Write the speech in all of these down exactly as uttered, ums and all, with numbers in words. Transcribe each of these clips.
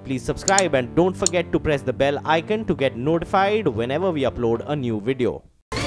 please subscribe and don't forget to press the bell icon to get notified whenever we upload a new video.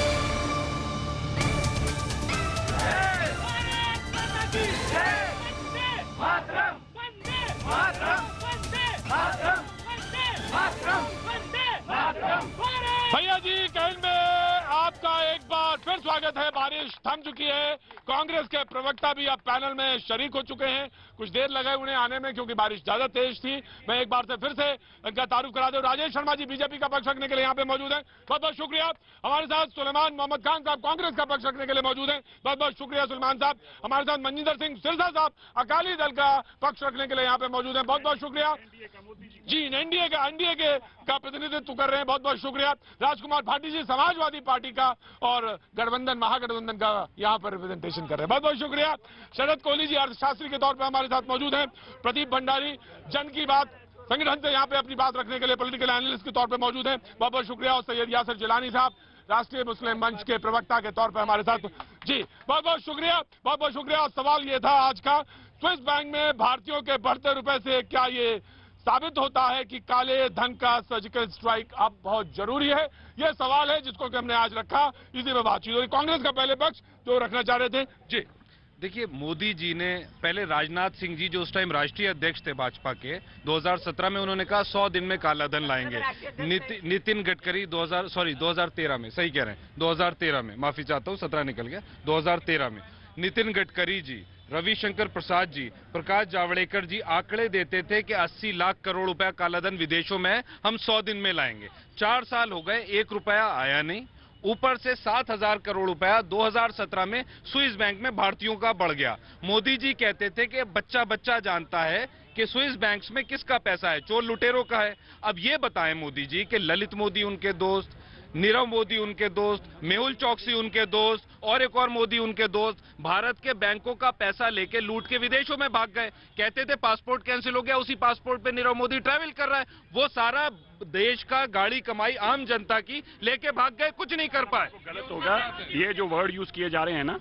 भैया जी, कैल में आपका एक बार फिर स्वागत है। बारिश थम चुकी है। कांग्रेस के प्रवक्ता भी अब पैनल में शरीक हो चुके हैं। कुछ देर लगे उन्हें आने में क्योंकि बारिश ज्यादा तेज थी। मैं एक बार से फिर से इनका तारुफ करा दूं। राजेश शर्मा जी बीजेपी का पक्ष रखने के लिए यहाँ पे मौजूद हैं, बहुत बहुत शुक्रिया। हमारे साथ सुलेमान मोहम्मद खान साहब कांग्रेस का पक्ष रखने के लिए मौजूद हैं, बहुत बहुत शुक्रिया सुलेमान साहब। हमारे साथ मनजिंदर सिंह सिरसा साहब अकाली दल का पक्ष रखने के लिए यहाँ पे मौजूद हैं, बहुत बहुत शुक्रिया जी। एनडीए का एनडीए के का प्रतिनिधित्व कर रहे हैं, बहुत बहुत शुक्रिया। राजकुमार भाटी जी समाजवादी पार्टी का और गठबंधन महागठबंधन का यहाँ पर रिप्रेजेंटेशन कर रहे हैं, बहुत बहुत शुक्रिया। शरद कोहली जी अर्थशास्त्री के तौर पर हमारे साथ मौजूद हैं। प्रदीप भंडारी जन की बात संगठन से यहाँ पे अपनी बात रखने के लिए पॉलिटिकल एनालिस्ट के तौर पर मौजूद हैं, बहुत बहुत शुक्रिया। और सैयद यासर जिलानी साहब राष्ट्रीय मुस्लिम मंच के प्रवक्ता के तौर पर हमारे साथ जी, बहुत बहुत शुक्रिया, बहुत बहुत शुक्रिया। और सवाल ये था आज का, स्विस बैंक में भारतीयों के बढ़ते रुपए से क्या ये साबित होता है कि काले धन का सर्जिकल स्ट्राइक अब बहुत जरूरी है? यह सवाल है जिसको कि हमने आज रखा, इसी में बातचीत हुई। कांग्रेस का पहले पक्ष जो रखना चाह रहे थे जी। देखिए, मोदी जी ने पहले राजनाथ सिंह जी जो उस टाइम राष्ट्रीय अध्यक्ष थे भाजपा के, दो हज़ार सत्रह में उन्होंने कहा सौ दिन में काला धन लाएंगे। निति, नितिन गडकरी दो हज़ार सॉरी दो हज़ार तेरह में, सही कह रहे हैं, दो हज़ार तेरह में, माफी चाहता हूँ, सत्रह निकल गया, दो हज़ार तेरह में नितिन गडकरी जी, रविशंकर प्रसाद जी, प्रकाश जावड़ेकर जी आंकड़े देते थे कि अस्सी लाख करोड़ रुपया कालाधन विदेशों में हम सौ दिन में लाएंगे। चार साल हो गए, एक रुपया आया नहीं। ऊपर से सात हजार करोड़ रुपया दो हज़ार सत्रह में स्विस बैंक में भारतीयों का बढ़ गया। मोदी जी कहते थे कि बच्चा बच्चा जानता है कि स्विस बैंक्स में किसका पैसा है, चोर लुटेरों का है। अब ये बताएं मोदी जी कि ललित मोदी उनके दोस्त, नीरव मोदी उनके दोस्त, मेहुल चौकसी उनके दोस्त और एक और मोदी उनके दोस्त भारत के बैंकों का पैसा लेके लूट के विदेशों में भाग गए। कहते थे पासपोर्ट कैंसिल हो गया, उसी पासपोर्ट पे नीरव मोदी ट्रैवल कर रहा है। वो सारा देश का गाड़ी कमाई आम जनता की लेके भाग गए, कुछ नहीं कर पाए। गलत होगा ये जो वर्ड यूज किए जा रहे हैं ना,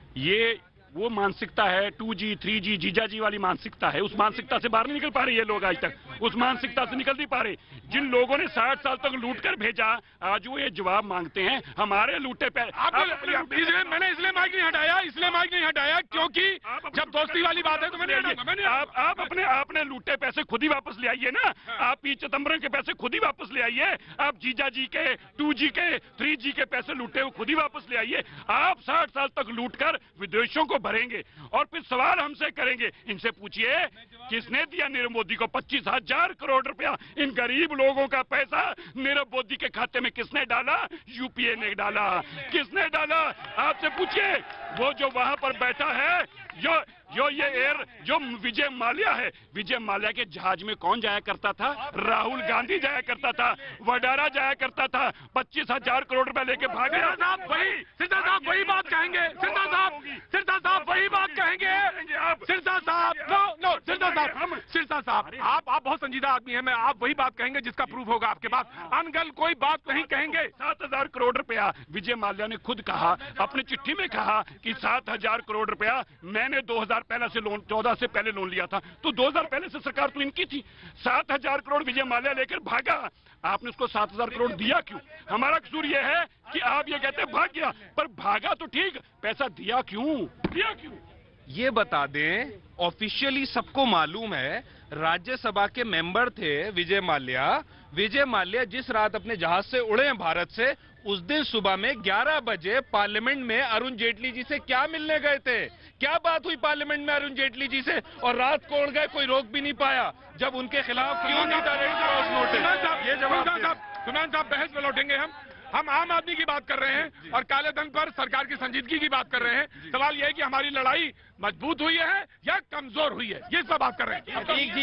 ये वो मानसिकता है टू जी थ्री जी जीजा जी वाली मानसिकता है। उस मानसिकता से बाहर नहीं निकल पा रहे ये लोग, आज तक उस मानसिकता से निकल नहीं पा रहे। जिन लोगों ने साठ साल तक लूट कर भेजा, आज वो ये जवाब मांगते हैं हमारे लूटे पे। इसलिए मैंने इसलिए माइक नहीं हटाया, इसलिए माइक नहीं हटाया क्योंकि जब दोस्ती वाली बात है तो मैंने मैंने आप आप अपने आपने लूटे पैसे खुद ही वापस ले आइए ना। आप पी चिदम्बरम के पैसे खुद ही वापस ले आइए। आप जीजा जी के, टू जी के, थ्री जी के पैसे लूटे हुए खुद ही वापस ले आइए। आप साठ साल तक लूट कर विदेशों को भरेंगे और फिर सवाल हमसे करेंगे। इनसे पूछिए किसने दिया नीरव मोदी को पच्चीस हजार करोड़ रुपया? इन गरीब लोगों का पैसा नीरव मोदी के खाते में किसने डाला? यूपीए ने डाला। किसने डाला? आपसे पूछिए। वो जो वहां पर बैठा है, जो जो ये एयर जो विजय माल्या है, विजय माल्या के जहाज में कौन जाया करता था? राहुल गांधी जाया करता था, वडारा जाया करता था। पच्चीस हजार करोड़ रुपए लेके भाग गया। साहब वही सिरसा साहब वही बात कहेंगे। सिरसा साहब सिरसा साहब वही बात कहेंगे। सिरसा साहब नो नो सिरसा साहब सिरसा साहब आप आप बहुत संजीदा आदमी हैं। मैं आप वही बात कहेंगे जिसका प्रूफ होगा आपके पास। अनगल कोई बात नहीं कहेंगे। सात हजार करोड़ रुपया विजय माल्या ने खुद कहा, अपनी चिट्ठी में कहा कि सात हजार करोड़ रुपया मैंने दो हजार पहले से लोन चौदह से पहले लोन लिया था। तो दो हज़ार पहले से सरकार तो इनकी थी। सात हजार करोड़ विजय माल्या लेकर भागा। आपने उसको सात हजार करोड़ दिया क्यों? हमारा कसूर यह है कि आप ये कहते हैं भाग गया, पर भागा तो ठीक, पैसा दिया क्यों? दिया क्यों? ये बता दें, ऑफिशियली सबको मालूम है, राज्यसभा के मेंबर थे विजय माल्या। विजय माल्या जिस रात अपने जहाज से उड़े हैं भारत से, उस दिन सुबह में ग्यारह बजे पार्लियामेंट में अरुण जेटली जी से क्या मिलने गए थे? क्या बात हुई पार्लियामेंट में अरुण जेटली जी से? और रात को उड़ गए, कोई रोक भी नहीं पाया। जब उनके खिलाफ क्यों नहीं था रेड क्रॉस नोटिस? ये जवाब सुमन साहब बहस में लौटेंगे। हम हम आम आदमी की बात कर रहे हैं और काले धन पर सरकार की संजीदगी की बात कर रहे हैं। सवाल यह है कि हमारी लड़ाई मजबूत हुई है या कमजोर हुई है, ये सब बात कर रहे हैं। प्रतीक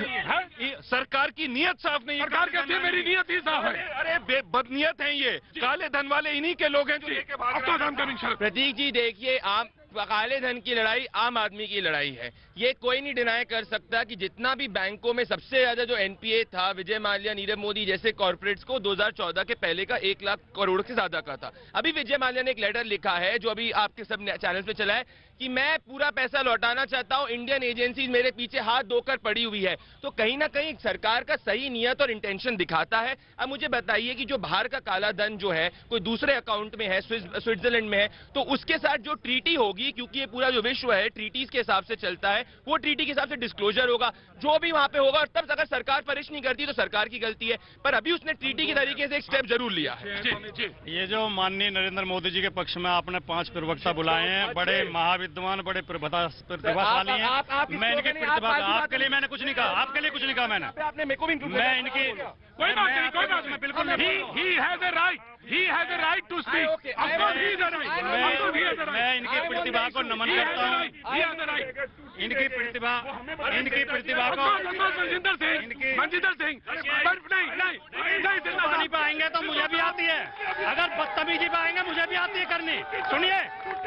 जी, सरकार की नीयत साफ नहीं है। सरकार कहती है मेरी नीयत ही साफ है। अरे बदनीयत है ये, काले धन वाले इन्हीं के लोग हैं जो लेके भाग रहे हैं। प्रतीक जी देखिए, आप काले धन की लड़ाई आम आदमी की लड़ाई है। ये कोई नहीं डिनाई कर सकता कि जितना भी बैंकों में सबसे ज्यादा जो एनपीए था विजय माल्या, नीरव मोदी जैसे कॉर्पोरेट्स को दो हज़ार चौदह के पहले का एक लाख करोड़ से ज्यादा का था। अभी विजय माल्या ने एक लेटर लिखा है जो अभी आपके सब चैनल पे चला है कि मैं पूरा पैसा लौटाना चाहता हूं, इंडियन एजेंसीज मेरे पीछे हाथ धोकर पड़ी हुई है। तो कहीं ना कहीं सरकार का सही नियत और इंटेंशन दिखाता है। अब मुझे बताइए कि जो बाहर का काला धन जो है कोई दूसरे अकाउंट में है, स्विट्जरलैंड में है, तो उसके साथ जो ट्रीटी होगी, क्योंकि ये पूरा जो विश्व है ट्रीटीज के हिसाब से चलता है, वो ट्रीटी के हिसाब से डिस्क्लोजर होगा जो भी वहां पे होगा। और तब अगर सरकार परिश नहीं करती तो सरकार की गलती है, पर अभी उसने ट्रीटी के तरीके से एक स्टेप जरूर लिया है। जी, जी। ये जो माननीय नरेंद्र मोदी जी के पक्ष में आपने पांच प्रवक्ता बुलाए हैं, बड़े महाविद्वान, बड़े प्रतिभाशाली हैं। आप, आप मैं इनकी प्रतिभा, आपके लिए मैंने कुछ नहीं कहा, आपके लिए कुछ नहीं कहा मैंने। आपने मेरे को भी मैं इनकी कोई बात नहीं, कोई बात नहीं, बिल्कुल नहीं। He has a right, he has a right to speak. Of course he has a right. Of course he has a right. मैं इनकी प्रतिभा को नमन He has करता a हूँ। right. He has a right. इनकी प्रतिभा, इनकी प्रतिभा को, मनजिंदर सिंह, मनजिंदर सिंह, पर नहीं, नहीं, नहीं, नहीं नहीं पाएंगे तो मुझे भी आती है। अगर बदतमीजी पाएंगे मुझे भी आती है करनी। सुनिए,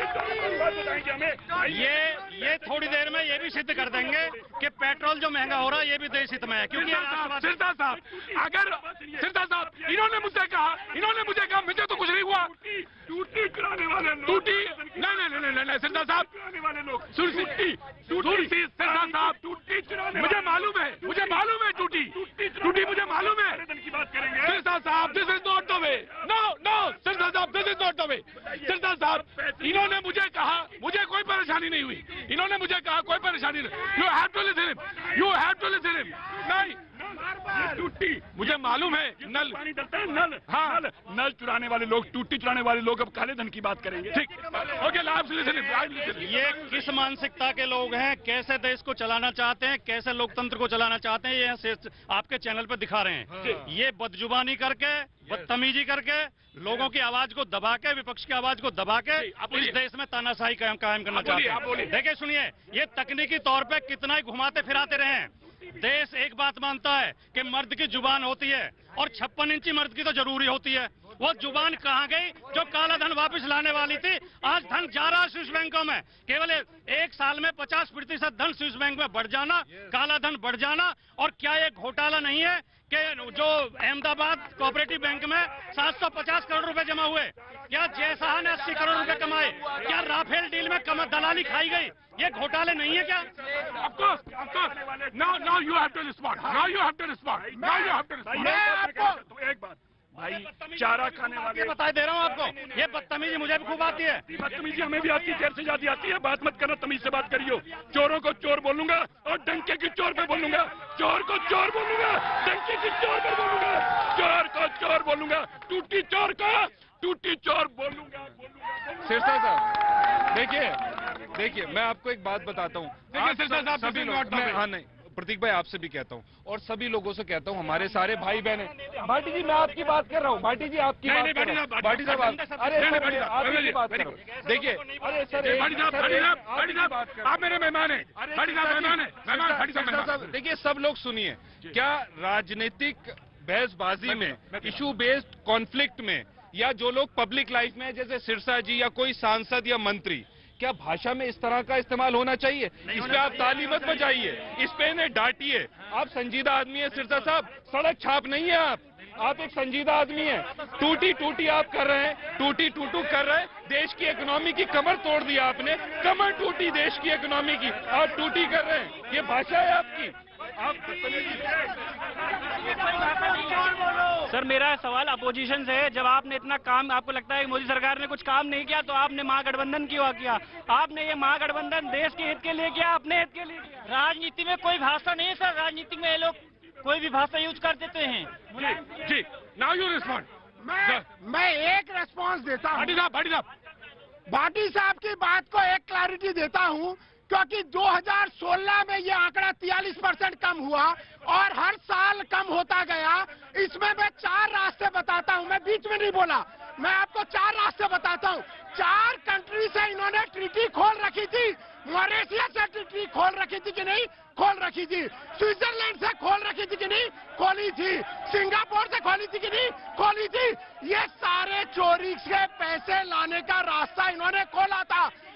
ये ये थोड़ी देर में ये भी सिद्ध कर देंगे कि पेट्रोल जो महंगा हो रहा है ये भी देश हित में है, क्योंकि सिरसा साहब, अगर सिरसा साहब, इन्होंने मुझसे कहा, इन्होंने मुझे कहा, मुझे तो कुछ नहीं हुआ। टूटी चुराने वाले लोग, टूटी, नहीं नहीं नहीं नहीं सिरसा साहब, वाले लोग, टूटी, टूटी, सिरसा साहब, टूटी चुराने, मुझे मालूम है, मुझे मालूम है, टूटी, टूटी मुझे मालूम है। की बात करेंगे सिरसा साहब, this is not the way, no no Sirsa साहब, this is not the way. Sirsa साहब, इन्होंने मुझे कहा, मुझे कोई परेशानी नहीं हुई, इन्होंने मुझे कहा कोई परेशानी नहीं। You have to listen him, you have to listen him. नहीं, टूटी, मुझे मालूम है, नल पानी डलता है, नल, हाँ, नल, नल चुराने वाले लोग, टूटी चुराने वाले लोग अब काले धन की बात करेंगे। ठीक, ओके, लाइव लिसन हिम। ये किस मानसिकता के लोग हैं, कैसे देश को चलाना चाहते हैं, कैसे लोकतंत्र को चलाना चाहते हैं, ये आपके चैनल पर दिखा रहे हैं। ये बदजुबानी करके, बदतमीजी करके, लोगों की आवाज को दबा के, विपक्ष की आवाज को दबा के इस देश में तानाशाही कायम कायम करना चाहते हैं। देखिए सुनिए, ये तकनीकी तौर पे कितना ही घुमाते फिराते रहे हैं। देश एक बात मानता है कि मर्द की जुबान होती है और छप्पन इंची मर्द की तो जरूरी होती है। वो जुबान कहाँ गई जो काला धन वापस लाने वाली थी? आज धन जा रहा है स्विस बैंकों में। केवल एक साल में पचास प्रतिशत धन स्विस बैंक में बढ़ जाना, काला धन बढ़ जाना। और क्या ये घोटाला नहीं है कि जो अहमदाबाद कोऑपरेटिव बैंक में सात सौ पचास करोड़ रुपए जमा हुए? क्या जयशाह ने अस्सी करोड़ रुपए कमाए? क्या राफेल डील में कम दलाली खाई गई? ये घोटाले नहीं है क्या? Of course, of course. Now, now you have to respond. Now you have to respond. Now you have to respond. मैं आपको एक बात, भाई, चारा खाने वाले बता दे रहा हूँ आपको, ये बदतमीजी मुझे भी खूब आती है। बदतमीजी हमें भी आती है, देर से ज्यादा आती है। बात मत करना, तमीज से बात करियो। चोरों को चोर बोलूंगा और डंके की चोर पे बोलूंगा। चोर को चोर बोलूंगा, डंके की चोर पे बोलूंगा। चोर को चोर बोलूंगा, टूटी चोर को टूटी चोर बोलूंगा। सिरसा साहब, देखिए देखिए मैं आपको एक बात बताता हूँ। देखिए सिरसा साहब, सभी लोग, हाँ नहीं, प्रतीक भाई आपसे भी कहता हूँ और सभी लोगों से कहता हूँ, हमारे सारे भाई बहन हैं। भाटी जी मैं आपकी बात कर रहा हूँ, भाटी जी आपकी बात कर रहा हूँ। भाटी साहब, अरे आपकी बात करो। देखिए, अरे सर, भाटी साहब, भाटी साहब, भाटी साहब, आप मेरे मेहमान हैं। भाटी साहब मेहमान हैं, मेहमान, भाटी साहब मेहमान। देखिए सब लोग सुनिए, क्या राजनीतिक बहसबाजी में, इशू बेस्ड कॉन्फ्लिक्ट में, या जो लोग पब्लिक लाइफ में जैसे सिरसा जी या कोई सांसद या मंत्री, क्या भाषा में इस तरह का इस्तेमाल होना चाहिए? इस पे आप ताली मत बजाइए, इस पे इन्हें डांटिए। आप संजीदा आदमी है सिरसा साहब, सड़क छाप नहीं है आप आप एक संजीदा आदमी है। टूटी टूटी आप कर रहे हैं, टूटी टूटू कर रहे हैं। देश की इकोनॉमी की कमर तोड़ दी आपने, कमर टूटी देश की इकोनॉमी की, आप टूटी कर रहे हैं। ये भाषा है आपकी? आप सर, मेरा सवाल अपोजिशन से है। जब आपने इतना काम, आपको लगता है कि मोदी सरकार ने कुछ काम नहीं किया, तो आपने महागठबंधन क्यों किया? आपने ये महागठबंधन देश के हित के लिए किया, अपने हित के लिए किया? राजनीति में कोई भाषा नहीं है सर, राजनीति में ये लोग कोई भी भाषा यूज कर देते हैं। जी, जी, नाउ यू रिस्पॉन्ड। मैं मैं एक रेस्पॉन्स देता हूँ। भाटी साहब, भाटी साहब, भाटी साहब की बात को एक क्लैरिटी देता हूँ, क्योंकि दो हज़ार सोलह में ये आंकड़ा तियालीस परसेंट कम हुआ और हर साल कम होता गया। इसमें मैं चार रास्ते बताता हूँ, मैं बीच में नहीं बोला, मैं आपको चार रास्ते बताता हूँ। चार कंट्री से इन्होंने ट्रीटी खोल रखी थी। मॉरिशस से ट्रीटी खोल रखी थी कि नहीं? खोल रखी थी। स्विट्जरलैंड से खोल रखी थी कि नहीं? खोली थी। सिंगापुर से खोली थी कि नहीं? खोली थी। ये सारे चोरी से पैसे लाने का रास्ता इन्होंने खोला था।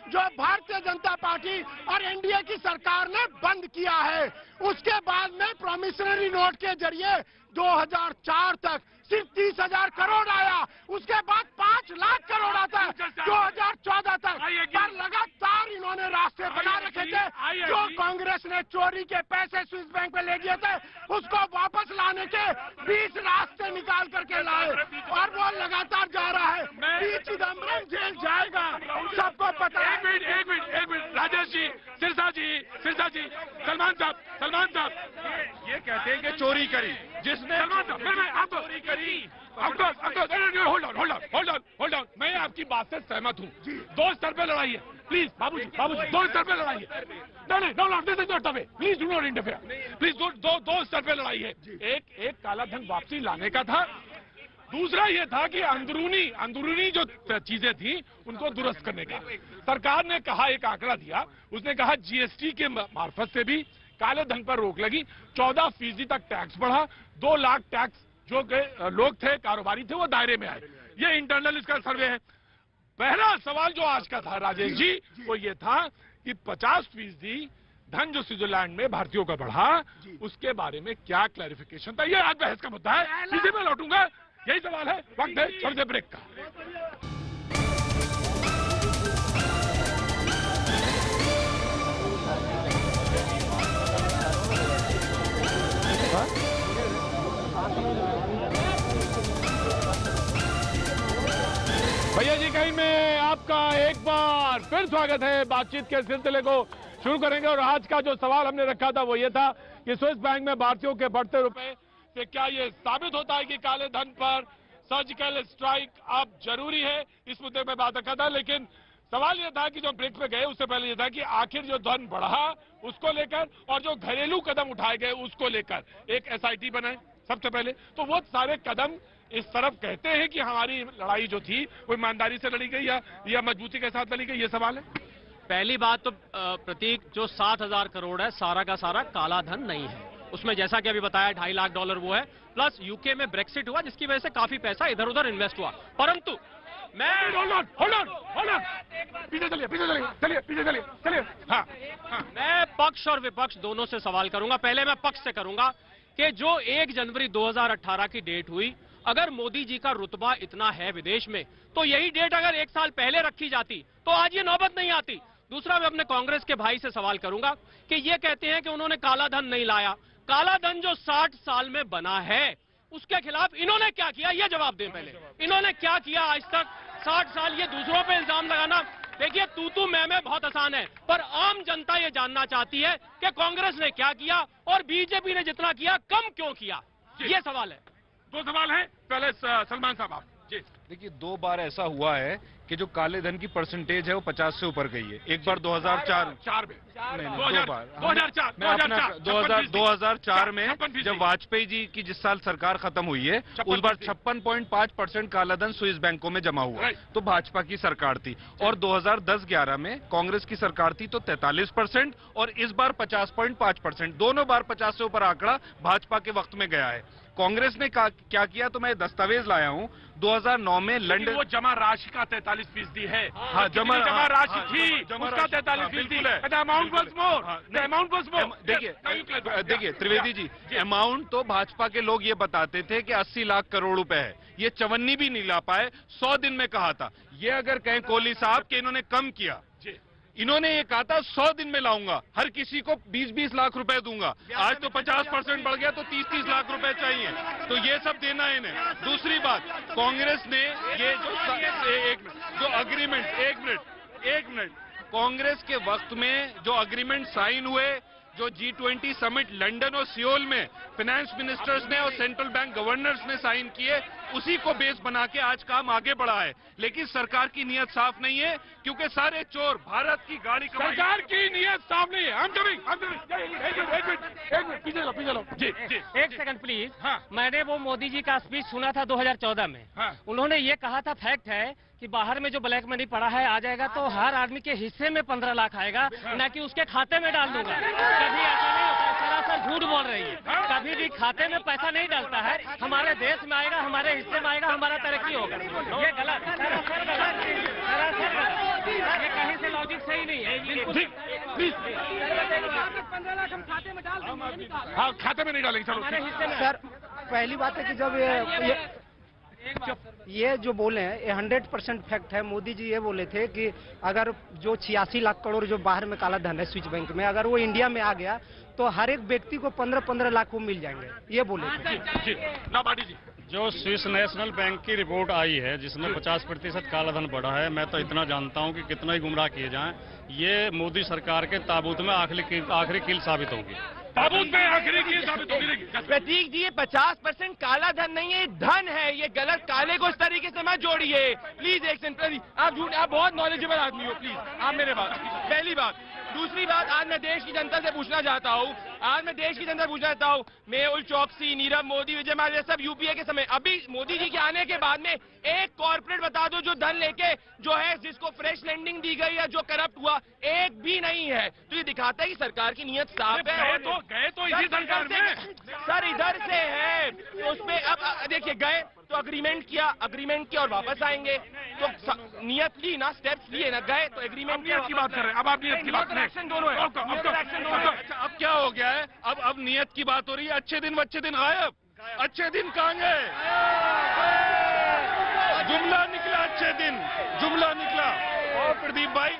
जो भारतीय जनता पार्टी और एनडीए की सरकार ने बंद किया है। उसके बाद में प्रॉमिसरी नोट के जरिए दो हज़ार चार तक सिर्फ तीस हजार करोड़ आया, उसके बाद पांच लाख करोड़ आता है दो हज़ार चौदह तक। पर लगातार इन्होंने रास्ते बना रखे थे। जो कांग्रेस ने चोरी के पैसे स्विस बैंक पे ले दिए थे, उसको वापस लाने के बीस रास्ते निकाल करके लाए और वो लगातार जा रहा है। पी चिदम्बरम जेल जाएगा, सबको पता है। एक मिनट एक मिनट एक मिनट राजेश जी, सिरसा जी, सिरसा जी, सलमान साहब, सलमान साहब, ये कहते हैं कि चोरी करी, जिसने सलमान साहब, मैं मैं आपको चोरी करी, आपको आपको hold on hold on hold on hold on मैं आपकी बात से सहमत हूँ। दो स्तर पे लड़ाई है, प्लीज बाबूजी, बाबूजी, दो स्तर पे लड़ाई है। नहीं no no this is not the way, please do not interfere, please दो दो दो स्तर पे लड़ाई है। एक एक काला धन वापसी लाने का था, दूसरा ये था कि अंदरूनी अंदरूनी जो चीजें थी उनको दुरुस्त करने का। सरकार ने कहा, एक आंकड़ा दिया, उसने कहा जीएसटी के मार्फत से भी काले धन पर रोक लगी, चौदह फीसदी तक टैक्स बढ़ा, दो लाख टैक्स जो लोग थे, कारोबारी थे, वो दायरे में आए। ये इंटरनल इसका सर्वे है। पहला सवाल जो आज का था राजेश जी, वो ये था कि पचास फीसदी धन जो स्विट्जरलैंड में भारतीयों का बढ़ा, उसके बारे में क्या क्लैरिफिकेशन था। ये आज बहस का मुद्दा है, इसी में लौटूंगा। यही सवाल है, वक्त है छोटे से ब्रेक का। भैया जी कहीं में आपका एक बार फिर स्वागत है। बातचीत के सिलसिले को शुरू करेंगे और आज का जो सवाल हमने रखा था वो ये था कि स्विस बैंक में भारतीयों के बढ़ते रुपए से क्या ये साबित होता है कि काले धन पर सर्जिकल स्ट्राइक अब जरूरी है। इस मुद्दे पे बात रखा था, लेकिन सवाल ये था कि जो ब्रेक पे गए उससे पहले ये था कि आखिर जो धन बढ़ा उसको लेकर और जो घरेलू कदम उठाए गए उसको लेकर एक एसआईटी बनाए सबसे पहले। तो वो सारे कदम इस तरफ कहते हैं कि हमारी लड़ाई जो थी वो ईमानदारी से लड़ी गई या या मजबूती के साथ लड़ी गई, ये सवाल है। पहली बात तो प्रतीक, जो सात हजार करोड़ है सारा का सारा काला धन नहीं है। उसमें जैसा कि अभी बताया ढाई लाख डॉलर वो है, प्लस यूके में ब्रेक्सिट हुआ जिसकी वजह से काफी पैसा इधर उधर इन्वेस्ट हुआ। परंतु मैं hold on hold on hold on पीछे चलिए पीछे चलिए चलिए पीछे चलिए चलिए हाँ, हाँ। मैं पक्ष और विपक्ष दोनों से सवाल करूंगा। पहले मैं पक्ष से करूंगा कि जो एक जनवरी दो हज़ार अठारह की डेट हुई, अगर मोदी जी का रुतबा इतना है विदेश में, तो यही डेट अगर एक साल पहले रखी जाती तो आज ये नौबत नहीं आती। दूसरा, मैं अपने कांग्रेस के भाई से सवाल करूंगा कि ये कहते हैं कि उन्होंने काला धन नहीं लाया। काला धन जो साठ साल में बना है उसके खिलाफ इन्होंने क्या किया, ये जवाब दें पहले। इन्होंने क्या किया आज तक साठ साल? ये दूसरों पे इल्जाम लगाना, देखिए तू तू मैं मैं बहुत आसान है, पर आम जनता ये जानना चाहती है कि कांग्रेस ने क्या किया और बीजेपी ने जितना किया कम क्यों किया, ये सवाल है। दो सवाल है, पहले सलमान साहब आप जी। देखिए, दो बार ऐसा हुआ है कि जो काले धन की परसेंटेज है वो पचास से ऊपर गई है। एक बार दो हज़ार चार चार में नहीं, नहीं, दो बार दो हजार चार मैं अपना दो हज़ार चार में जब वाजपेयी जी की जिस साल सरकार खत्म हुई है उस बार छप्पन पॉइंट पाँच परसेंट काला धन स्विस बैंकों में जमा हुआ, तो भाजपा की सरकार थी। और दो हज़ार दस ग्यारह में कांग्रेस की सरकार थी तो तैंतालीस परसेंट, और इस बार पचास पॉइंट पाँच परसेंट। दोनों बार पचास से ऊपर आंकड़ा भाजपा के वक्त में गया है। कांग्रेस ने क्या किया, तो मैं दस्तावेज लाया हूं। दो हज़ार नौ में लंदन, वो जमा राशि का तैंतालीस फीसदी है। हाँ, जमा जमा राशि हाँ, थी, जमा उसका तैंतालीस फीसदी है। Amount was more, amount was more. देखिए देखिए त्रिवेदी जी, अमाउंट तो भाजपा के लोग ये बताते थे कि अस्सी लाख करोड़ रुपए है, ये चवन्नी भी नहीं ला पाए, सौ दिन में कहा था। ये अगर कहें कोहली साहब कि इन्होंने कम किया, इन्होंने ये कहा था सौ दिन में लाऊंगा, हर किसी को बीस बीस लाख रुपए दूंगा। आज तो पचास परसेंट बढ़ गया तो तीस तीस लाख रुपए चाहिए, तो ये सब देना है इन्हें। दूसरी बात, कांग्रेस ने ये जो एक जो अग्रीमेंट एक मिनट एक मिनट कांग्रेस के वक्त में जो अग्रीमेंट साइन हुए, जो जी ट्वेंटी समिट लंदन और सियोल में फाइनेंस मिनिस्टर्स ने और सेंट्रल बैंक गवर्नर्स ने साइन किए, उसी को बेस बना के आज काम आगे बढ़ा है। लेकिन सरकार की नीयत साफ नहीं है, क्योंकि सारे चोर भारत की गाड़ी कमाई। सरकार की नीयत साफ नहीं है। हम कमिंग, हम कमिंग। एक मिनट, एक मिनट, एक मिनट, पीछे लो, पीछे लो। जी, जी। एक सेकंड प्लीज। हाँ। मैंने वो मोदी जी का स्पीच सुना था दो हज़ार चौदह में। हाँ। उन्होंने ये कहा था, फैक्ट है कि बाहर में जो ब्लैक मनी पड़ा है आ जाएगा तो हर आदमी के हिस्से में पंद्रह लाख आएगा, न कि उसके खाते में डाल दूंगा। कभी ऐसा नहीं होता है, सरासर झूठ बोल रही है। कभी भी खाते में पैसा नहीं डालता है, हमारे देश में आएगा, हमारे हिस्से में आएगा, हमारा तरक्की होगा। ये गलत, सरासर गलत, सरासर गलत। ये कहीं से लॉजिक सही नहीं है। ठीक, प्लीज। पंद्रह लाख हम खाते में डाल देंगे। हाँ, खाते में नहीं डालेंगे, चलो। सर पहली बात है कि जब ये, ये ये जो बोले हैं ये हंड्रेड परसेंट फैक्ट है। मोदी जी ये बोले थे कि अगर जो छियासी लाख करोड़ जो बाहर में काला धन है स्विच बैंक में, अगर वो इंडिया में आ गया तो हर एक व्यक्ति को पंद्रह पंद्रह लाख वो मिल जाएंगे, ये बोले थे। जी, ना बाटी जी। जो स्विस नेशनल बैंक की रिपोर्ट आई है जिसमें पचास प्रतिशत काला धन बढ़ा है, मैं तो इतना जानता हूं कि कितना ही गुमराह किए जाएं, ये मोदी सरकार के ताबूत में आखिरी आखिरी कील साबित होगी। ताबूत में आखिरी कील साबित होगी। प्रतीक जी, ये पचास परसेंट काला धन नहीं है, धन है। ये गलत, काले को इस तरीके से मत जोड़िए प्लीज। एक सेकंड प्रतीक, आप झूठ, आप बहुत नॉलेजेबल आदमी हो, प्लीज आप मेरे बात। पहली बात। दूसरी बात, आज मैं देश की जनता से पूछना चाहता हूँ, आज मैं देश की जनता से पूछना चाहता हूँ, मेहुल चौकसी, नीरव मोदी, विजय माल्या सब यूपीए के समय, अभी मोदी जी के आने के बाद में एक कॉर्पोरेट बता दो जो धन लेके जो है जिसको फ्रेश लैंडिंग दी गई या जो करप्ट हुआ, एक भी नहीं है। तो ये दिखाता है कि सरकार की नीयत साफ है। गए तो गए तो इसी सरकार में सर इधर से है तो उसमें अब देखिए, गए तो अग्रीमेंट किया, अग्रीमेंट किया और वापस आएंगे, तो नियत ली ना, स्टेप्स लिए ना, गए तो एग्रीमेंट नियत की बात कर रहे हैं। अब आप नियत की बात करें। एक्शन दोनों है, एक्शन दोनों है। अच्छा, अब क्या हो गया है? अब अब नियत की बात हो रही है। अच्छे दिन अच्छे दिन गायब, अच्छे दिन कहाँ गए? जुमला निकला, अच्छे दिन जुमला निकला। और प्रदीप भाई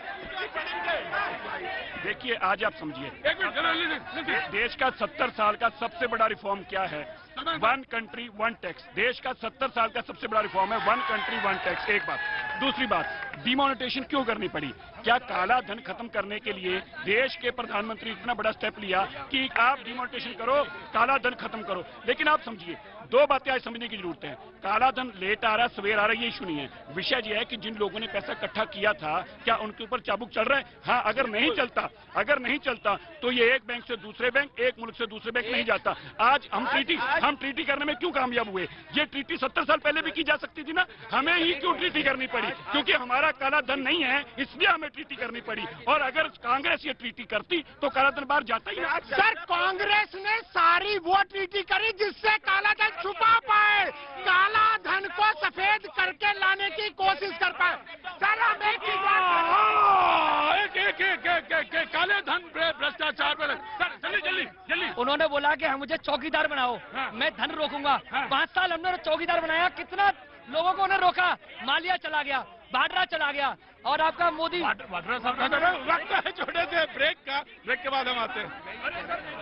देखिए, आज आप समझिए, एक मिनट, देश का सत्तर साल का सबसे बड़ा रिफॉर्म क्या है? One country one tax. देश का सत्तर साल का सबसे बड़ा रिफॉर्म है वन कंट्री वन टैक्स। एक बात। दूसरी बात, डिमोनेटाइजेशन क्यों करनी पड़ी? क्या काला धन खत्म करने के लिए देश के प्रधानमंत्री इतना बड़ा स्टेप लिया कि आप डिमोनेटाइजेशन करो, काला धन खत्म करो? लेकिन आप समझिए, दो बातें आज समझने की जरूरत है। काला धन लेट आ रहा, सवेर आ रहा, ये इशू नहीं है। विषय यह है कि जिन लोगों ने पैसा इकट्ठा किया था, क्या उनके ऊपर चाबुक चल रहा है? हाँ, अगर नहीं चलता, अगर नहीं चलता तो ये एक बैंक से दूसरे बैंक, एक मुल्क से दूसरे बैंक नहीं जाता। आज हम ट्रीटी हम ट्रीटी करने में क्यों कामयाब हुए? ये ट्रीटी सत्तर साल पहले भी की जा सकती थी ना, हमें ही क्यों ट्रीटी करनी पड़ी? क्योंकि हमारा काला धन नहीं है, इसलिए हमें ट्रीटी करनी पड़ी। और अगर कांग्रेस ये ट्रीटी करती तो काला धन बाहर जाता ही ना। सर कांग्रेस ने सारी वो ट्रीटी करी जिससे काला धन छुपा पाए, काला धन को सफेद करके लाने की कोशिश कर पाए। सर हम एक ही बात, एक एक एक काले धन भ्रष्टाचार पर सर जल्दी जल्दी जल्दी। उन्होंने बोला कि हम मुझे चौकीदार बनाओ, मैं धन रोकूंगा। पांच साल हमने चौकीदार बनाया, कितना लोगों को उन्होंने रोका। मालिया चला गया, वाड्रा चला गया, और आपका मोदी वाड्रा साहब वक्त है छोटे से ब्रेक का, ब्रेक के बाद हम आते हैं।